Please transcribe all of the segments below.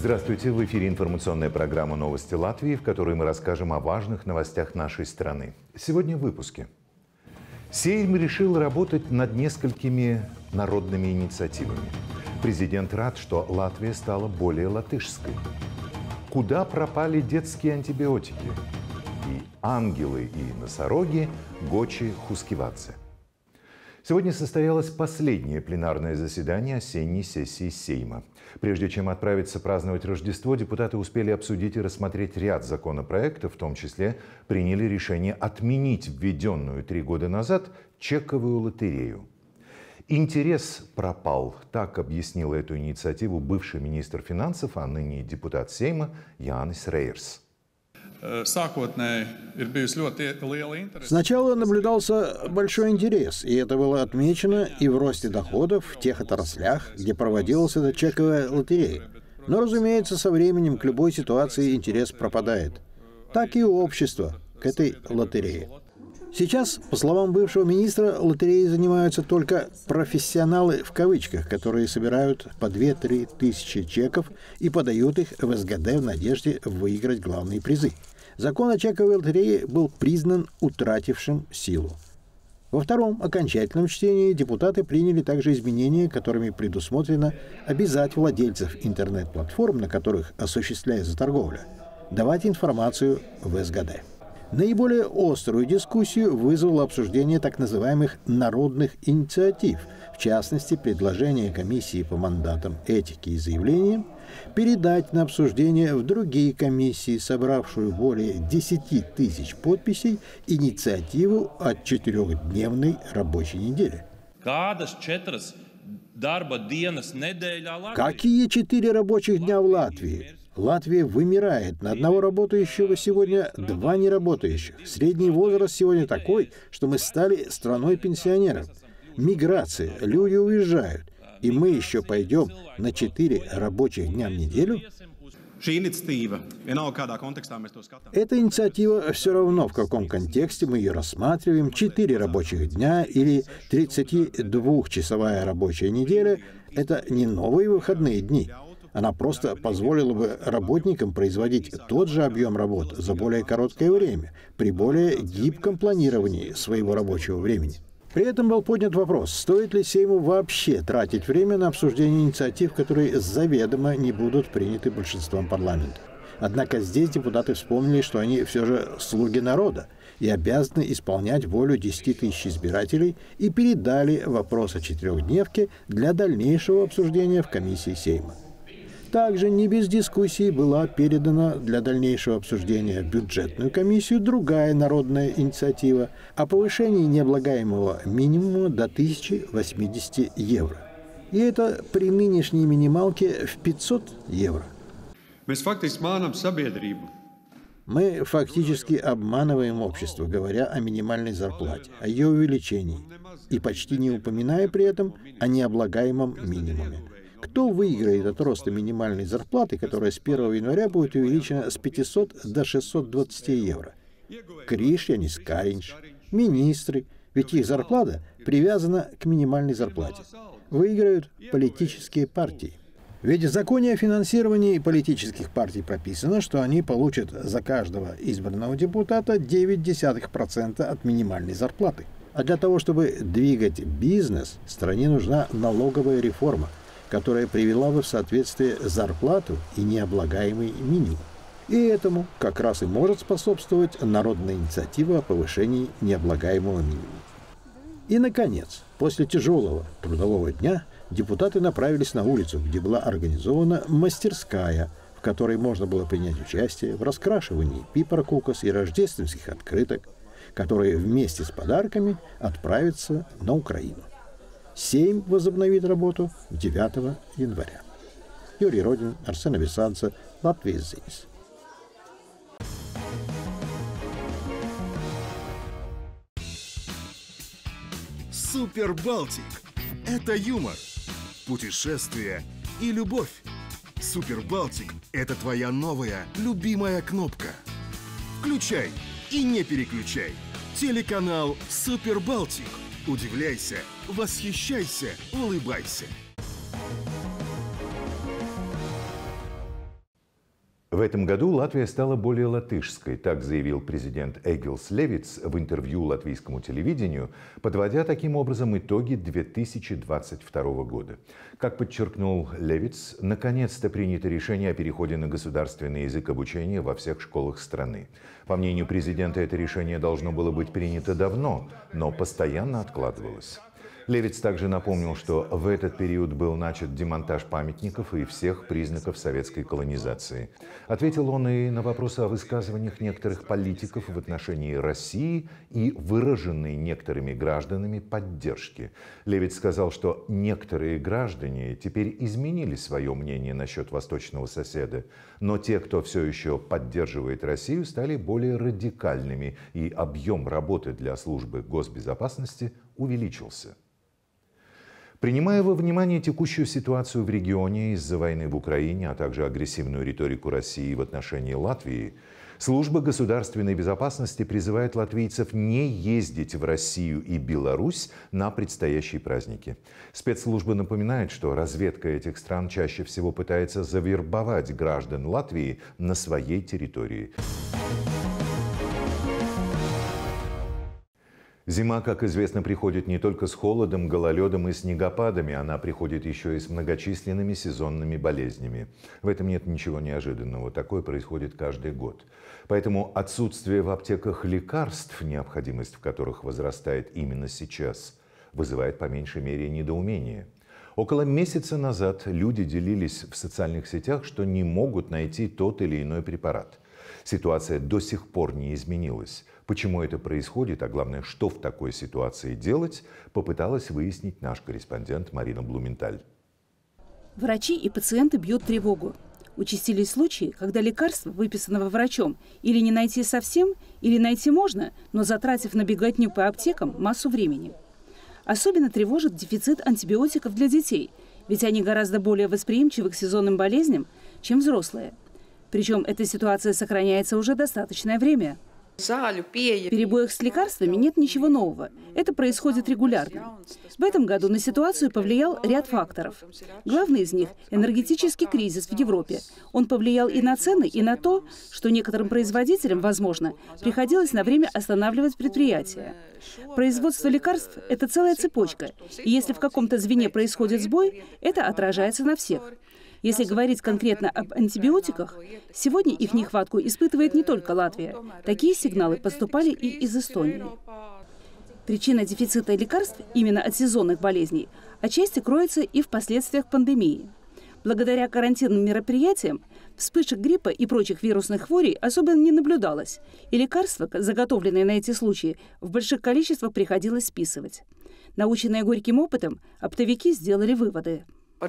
Здравствуйте! В эфире информационная программа «Новости Латвии», в которой мы расскажем о важных новостях нашей страны. Сегодня в выпуске. Сейм решил работать над несколькими народными инициативами. Президент рад, что Латвия стала более латышской. Куда пропали детские антибиотики? И ангелы, и носороги Гочи Хускивадзе. Сегодня состоялось последнее пленарное заседание осенней сессии Сейма. Прежде чем отправиться праздновать Рождество, депутаты успели обсудить и рассмотреть ряд законопроектов, в том числе приняли решение отменить введенную 3 года назад чековую лотерею. Интерес пропал, так объяснила эту инициативу бывший министр финансов, а ныне депутат Сейма Янис Рейерс. Сначала наблюдался большой интерес, и это было отмечено и в росте доходов в тех отраслях, где проводилась эта чековая лотерея. Но, разумеется, со временем к любой ситуации интерес пропадает. Так и у общества к этой лотерее. Сейчас, по словам бывшего министра, лотереей занимаются только «профессионалы» в кавычках, которые собирают по 2-3 тысячи чеков и подают их в СГД в надежде выиграть главные призы. Закон о чековой лотерее был признан утратившим силу. Во втором окончательном чтении депутаты приняли также изменения, которыми предусмотрено обязать владельцев интернет-платформ, на которых осуществляется торговля, давать информацию в СГД. Наиболее острую дискуссию вызвало обсуждение так называемых народных инициатив, в частности, предложение комиссии по мандатам этики и заявлениям передать на обсуждение в другие комиссии, собравшую более 10 тысяч подписей, инициативу о 4-дневной рабочей неделе. Какие 4 рабочих дня в Латвии? Латвия вымирает. На одного работающего сегодня 2 неработающих. Средний возраст сегодня такой, что мы стали страной пенсионеров. Миграция, люди уезжают. И мы еще пойдем на 4 рабочих дня в неделю? Эта инициатива, все равно в каком контексте мы ее рассматриваем, 4 рабочих дня или 32-часовая рабочая неделя – это не новые выходные дни. Она просто позволила бы работникам производить тот же объем работ за более короткое время, при более гибком планировании своего рабочего времени. При этом был поднят вопрос, стоит ли Сейму вообще тратить время на обсуждение инициатив, которые заведомо не будут приняты большинством парламента. Однако здесь депутаты вспомнили, что они все же слуги народа и обязаны исполнять волю 10 тысяч избирателей, и передали вопрос о 4-дневке для дальнейшего обсуждения в комиссии Сейма. Также не без дискуссий была передана для дальнейшего обсуждения в бюджетную комиссию другая народная инициатива о повышении необлагаемого минимума до 1080 евро. И это при нынешней минималке в 500 евро. Мы фактически обманываем общество, говоря о минимальной зарплате, о ее увеличении, и почти не упоминая при этом о необлагаемом минимуме. Кто выиграет от роста минимальной зарплаты, которая с 1 января будет увеличена с 500 до 620 евро? Кришьянис Каринш, министры, ведь их зарплата привязана к минимальной зарплате. Выиграют политические партии. Ведь в законе о финансировании политических партий прописано, что они получат за каждого избранного депутата 0,9% от минимальной зарплаты. А для того, чтобы двигать бизнес, стране нужна налоговая реформа, которая привела бы в соответствие зарплату и необлагаемый минимум. И этому как раз и может способствовать народная инициатива о повышении необлагаемого минимума. И, наконец, после тяжелого трудового дня депутаты направились на улицу, где была организована мастерская, в которой можно было принять участие в раскрашивании пипаркукас и рождественских открыток, которые вместе с подарками отправятся на Украину. Сейм возобновит работу 9 января. Юрий Родин, Арсен Ависадзе, Латвия ЗИНИС. Супер Балтик – это юмор, путешествие и любовь. Супер Балтик – это твоя новая любимая кнопка. Включай и не переключай. Телеканал Супер Балтик. Удивляйся, восхищайся, улыбайся. В этом году Латвия стала более латышской, так заявил президент Эгилс Левитс в интервью латвийскому телевидению, подводя таким образом итоги 2022 года. Как подчеркнул Левитс, наконец-то принято решение о переходе на государственный язык обучения во всех школах страны. По мнению президента, это решение должно было быть принято давно, но постоянно откладывалось. Левитс также напомнил, что в этот период был начат демонтаж памятников и всех признаков советской колонизации. Ответил он и на вопросы о высказываниях некоторых политиков в отношении России и выраженной некоторыми гражданами поддержки. Левитс сказал, что некоторые граждане теперь изменили свое мнение насчет восточного соседа, но те, кто все еще поддерживает Россию, стали более радикальными, и объем работы для службы госбезопасности увеличился. Принимая во внимание текущую ситуацию в регионе из-за войны в Украине, а также агрессивную риторику России в отношении Латвии, Служба государственной безопасности призывает латвийцев не ездить в Россию и Беларусь на предстоящие праздники. Спецслужба напоминает, что разведка этих стран чаще всего пытается завербовать граждан Латвии на своей территории. Зима, как известно, приходит не только с холодом, гололедом и снегопадами, она приходит еще и с многочисленными сезонными болезнями. В этом нет ничего неожиданного, такое происходит каждый год. Поэтому отсутствие в аптеках лекарств, необходимость в которых возрастает именно сейчас, вызывает по меньшей мере недоумение. Около месяца назад люди делились в социальных сетях, что не могут найти тот или иной препарат. Ситуация до сих пор не изменилась. Почему это происходит, а главное, что в такой ситуации делать, попыталась выяснить наш корреспондент Марина Блументаль. Врачи и пациенты бьют тревогу. Участились случаи, когда лекарство, выписанного врачом, или не найти совсем, или найти можно, но затратив на беготню по аптекам массу времени. Особенно тревожит дефицит антибиотиков для детей, ведь они гораздо более восприимчивы к сезонным болезням, чем взрослые. Причем эта ситуация сохраняется уже достаточное время. В перебоях с лекарствами нет ничего нового. Это происходит регулярно. В этом году на ситуацию повлиял ряд факторов. Главный из них – энергетический кризис в Европе. Он повлиял и на цены, и на то, что некоторым производителям, возможно, приходилось на время останавливать предприятия. Производство лекарств – это целая цепочка. И если в каком-то звене происходит сбой, это отражается на всех. Если говорить конкретно об антибиотиках, сегодня их нехватку испытывает не только Латвия. Такие сигналы поступали и из Эстонии. Причина дефицита лекарств именно от сезонных болезней отчасти кроется и в последствиях пандемии. Благодаря карантинным мероприятиям вспышек гриппа и прочих вирусных хворей особо не наблюдалось, и лекарства, заготовленные на эти случаи, в больших количествах приходилось списывать. Наученные горьким опытом, оптовики сделали выводы.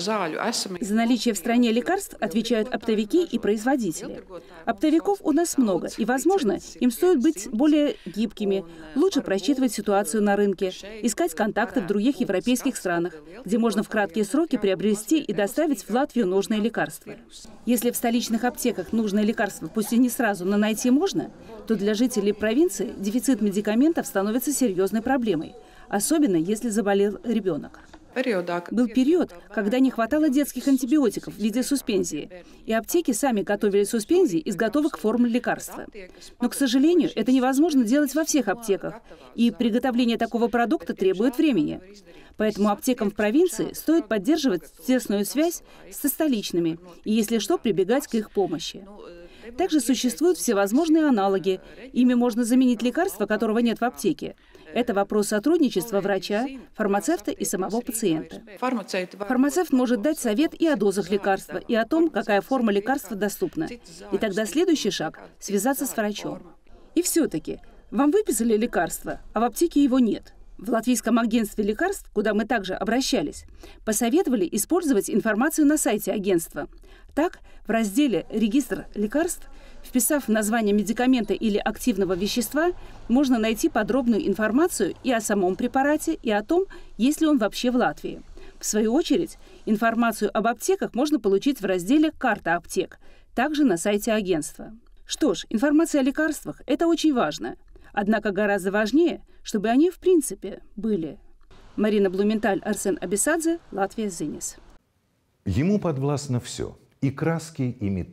За наличие в стране лекарств отвечают оптовики и производители. Оптовиков у нас много, и, возможно, им стоит быть более гибкими, лучше просчитывать ситуацию на рынке, искать контакты в других европейских странах, где можно в краткие сроки приобрести и доставить в Латвию нужные лекарства. Если в столичных аптеках нужные лекарства пусть и не сразу, но найти можно, то для жителей провинции дефицит медикаментов становится серьезной проблемой, особенно если заболел ребенок. Был период, когда не хватало детских антибиотиков в виде суспензии, и аптеки сами готовили суспензии из готовых формул лекарства. Но, к сожалению, это невозможно делать во всех аптеках, и приготовление такого продукта требует времени. Поэтому аптекам в провинции стоит поддерживать тесную связь со столичными, и, если что, прибегать к их помощи. Также существуют всевозможные аналоги. Ими можно заменить лекарство, которого нет в аптеке. Это вопрос сотрудничества врача, фармацевта и самого пациента. Фармацевт может дать совет и о дозах лекарства, и о том, какая форма лекарства доступна. И тогда следующий шаг – связаться с врачом. И все-таки, вам выписали лекарство, а в аптеке его нет. В Латвийском агентстве лекарств, куда мы также обращались, посоветовали использовать информацию на сайте агентства. Так, в разделе «Регистр лекарств», вписав название медикамента или активного вещества, можно найти подробную информацию и о самом препарате, и о том, есть ли он вообще в Латвии. В свою очередь, информацию об аптеках можно получить в разделе «Карта аптек», также на сайте агентства. Что ж, информация о лекарствах – это очень важно. Однако гораздо важнее, чтобы они в принципе были. Марина Блументаль, Арсен Абисадзе, Латвия Зинис. Ему подвластно все – и краски, и металл.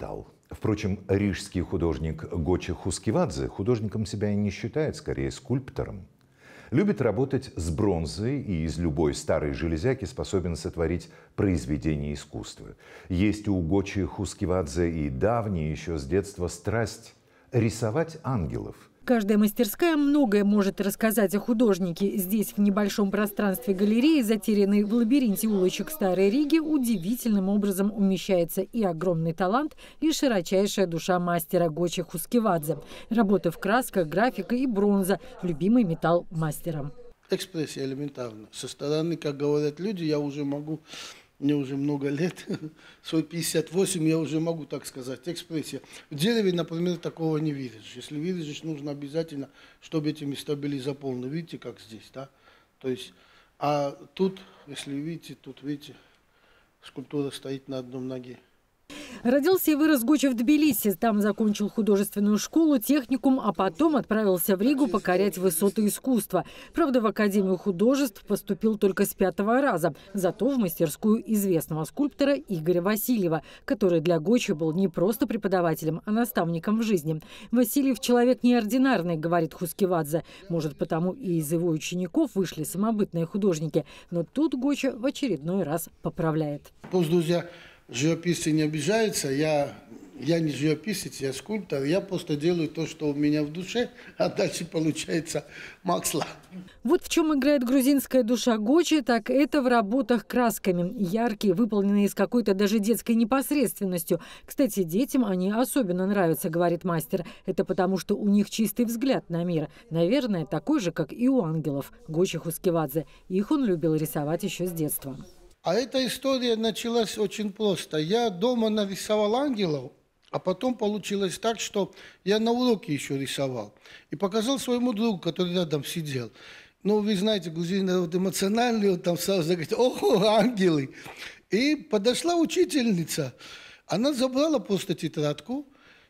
Впрочем, рижский художник Гочи Хускивадзе художником себя и не считает, скорее скульптором. Любит работать с бронзой и из любой старой железяки способен сотворить произведение искусства. Есть у Гочи Хускивадзе и давняя еще с детства страсть рисовать ангелов. Каждая мастерская многое может рассказать о художнике. Здесь, в небольшом пространстве галереи, затерянной в лабиринте улочек Старой Риги, удивительным образом умещается и огромный талант, и широчайшая душа мастера Гочи Хускивадзе. Работы в красках, графика и бронза – любимый металл мастера. Экспрессия элементарна. Со стороны, как говорят люди, я уже могу... Мне уже много лет, свой 58, я уже могу так сказать, экспрессия. В дереве, например, такого не видишь. Если видишь, нужно обязательно, чтобы эти места были заполнены. Видите, как здесь, да? То есть, а тут, если видите, тут, видите, скульптура стоит на одном ноге. Родился и вырос Гочи в Тбилиси. Там закончил художественную школу, техникум, а потом отправился в Ригу покорять высоты искусства. Правда, в Академию художеств поступил только с 5-го раза. Зато в мастерскую известного скульптора Игоря Васильева, который для Гочи был не просто преподавателем, а наставником в жизни. Васильев человек неординарный, говорит Хускивадзе. Может, потому и из его учеников вышли самобытные художники. Но тут Гочи в очередной раз поправляет. Пусть, друзья, живописцы не обижаются, я не живописец, я скульптор, я просто делаю то, что у меня в душе, а дальше получается масло. Вот в чем играет грузинская душа Гочи, так это в работах красками. Яркие, выполненные с какой-то даже детской непосредственностью. Кстати, детям они особенно нравятся, говорит мастер. Это потому, что у них чистый взгляд на мир. Наверное, такой же, как и у ангелов, Гочи Хускивадзе. Их он любил рисовать еще с детства. А эта история началась очень просто. Я дома нарисовал ангелов, а потом получилось так, что я на уроке еще рисовал. И показал своему другу, который рядом сидел. Ну, вы знаете, грузины вот эмоциональные, вот там сразу говорят: «Ого, ангелы!» И подошла учительница. Она забрала просто тетрадку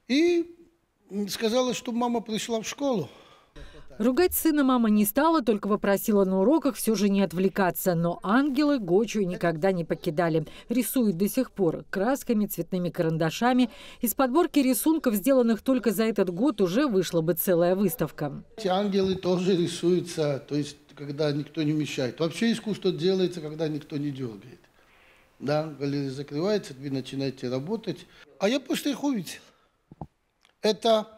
и сказала, что мама пришла в школу. Ругать сына мама не стала, только попросила на уроках все же не отвлекаться. Но ангелы Гочу никогда не покидали. Рисует до сих пор красками, цветными карандашами. Из подборки рисунков, сделанных только за этот год, уже вышла бы целая выставка. Эти ангелы тоже рисуются, то есть когда никто не мешает. Вообще искусство делается, когда никто не дергает. Да, галерея закрывается, вы начинаете работать. А я просто их увидел. Это...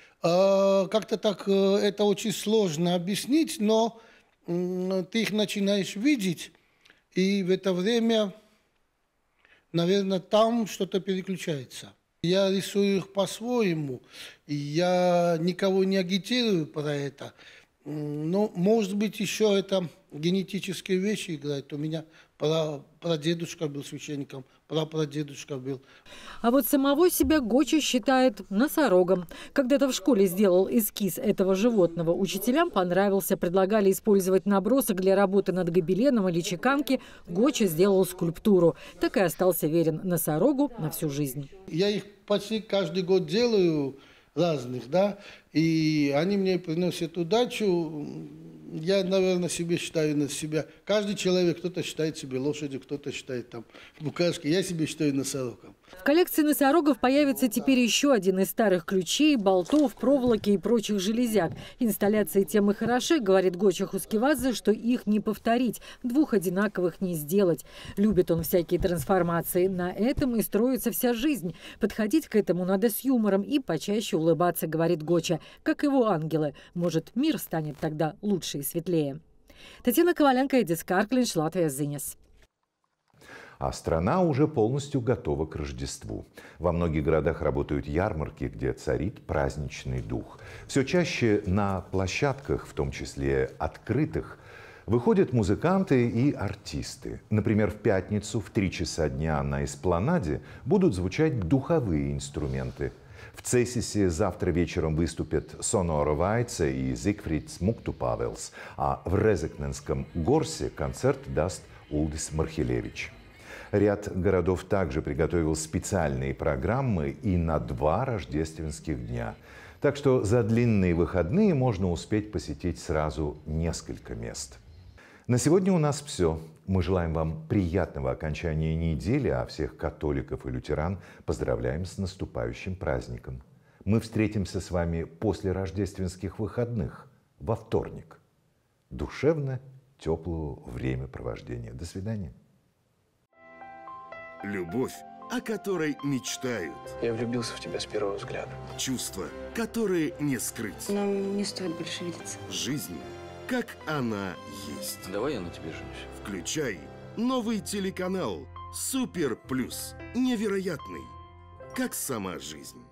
Как-то так это очень сложно объяснить, но ты их начинаешь видеть, и в это время, наверное, там что-то переключается. Я рисую их по-своему, я никого не агитирую про это, но, может быть, еще это генетические вещи играют. У меня прадедушка был священником, прапрадедушка был. А вот самого себя Гочи считает носорогом. Когда-то в школе сделал эскиз этого животного. Учителям понравился, предлагали использовать набросок для работы над гобеленом или чеканки. Гочи сделал скульптуру. Так и остался верен носорогу на всю жизнь. Я их почти каждый год делаю, разных, да, и они мне приносят удачу. Я, наверное, себе считаю на себя. Каждый человек, кто-то считает себе лошадью, кто-то считает там букашкой. Я себе считаю носорогом. В коллекции носорогов появится теперь еще один из старых ключей, болтов, проволоки и прочих железяк. Инсталляции тем и хороши, говорит Гочи Хускивадзе, что их не повторить, двух одинаковых не сделать. Любит он всякие трансформации. На этом и строится вся жизнь. Подходить к этому надо с юмором и почаще улыбаться, говорит Гочи, как его ангелы. Может, мир станет тогда лучше и светлее. Татьяна Коваленко, Эдис Карклинш, Латвия Зинес. А страна уже полностью готова к Рождеству. Во многих городах работают ярмарки, где царит праздничный дух. Все чаще на площадках, в том числе открытых, выходят музыканты и артисты. Например, в пятницу в 3 часа дня на эспланаде будут звучать духовые инструменты. В Цесисе завтра вечером выступят Сонора Вайце и Зигфридс Муктупавелс, а в Резекненском Горсе концерт даст Улдис Мархелевич. Ряд городов также приготовил специальные программы и на 2 рождественских дня. Так что за длинные выходные можно успеть посетить сразу несколько мест. На сегодня у нас все. Мы желаем вам приятного окончания недели, а всех католиков и лютеран поздравляем с наступающим праздником. Мы встретимся с вами после рождественских выходных, во вторник. Душевно теплого времяпровождения. До свидания. Любовь, о которой мечтают. Я влюбился в тебя с первого взгляда. Чувства, которые не скрыть. Нам не стоит больше видеться. Жизнь, как она есть. Давай я на тебе женюсь. Включай новый телеканал «Супер Плюс». Невероятный, как сама жизнь.